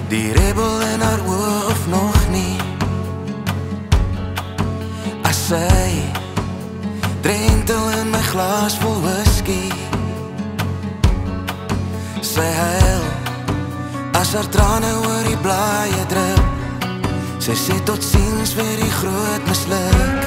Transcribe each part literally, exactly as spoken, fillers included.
die rebel in haar oë of nog nie. As sy drentel in my glas vol whisky, sy huil as haar trane oor die blaaie drup. Sy sê tot ziens vir die groot misluk.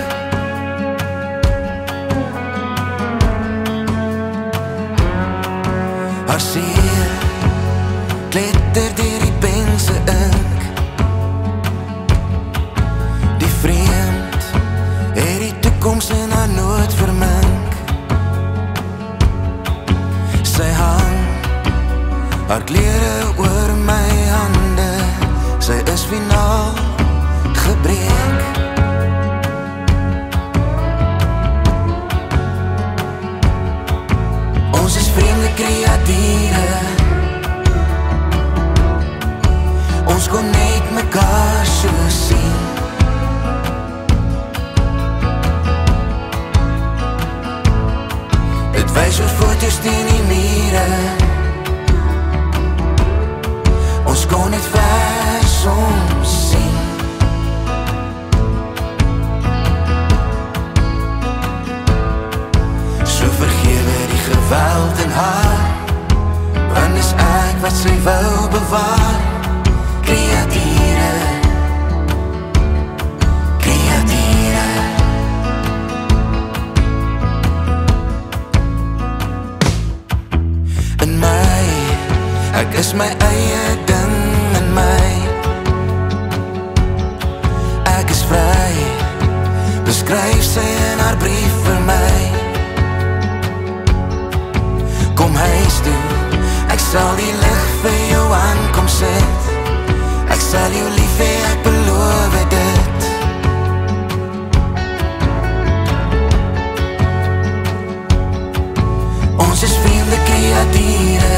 Haar seer kletter deur die pense ink. Die vreemd het die toekoms in haar nood vermink. Sy hang haar klere oor my hande. Sy is finaal gebreek. Ons is vreemde kreatiere. Ons kon net mekaar so sien. Dit wys oor foto's teen die mure. Ons kon net ver soms sien. So vergewe die geweld in haar, want is ek wat sy wou bewaar. Kreatiere, kreatiere. In my, ek is my eie ding in my. Ek is vry, beskryf sy in haar brief vir my. Kom huis toe, ek sal die lig vir jou aankom sit. Ek sal jou lief hê, ek beloof dit. Ons is vreemde kreatiere.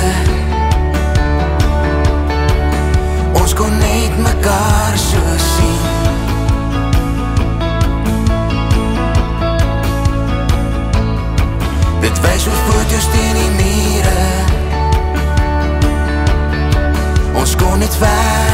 Ons kon net mekaar so sien. Dit wys oor foto's teen die mure. Ons kon net ver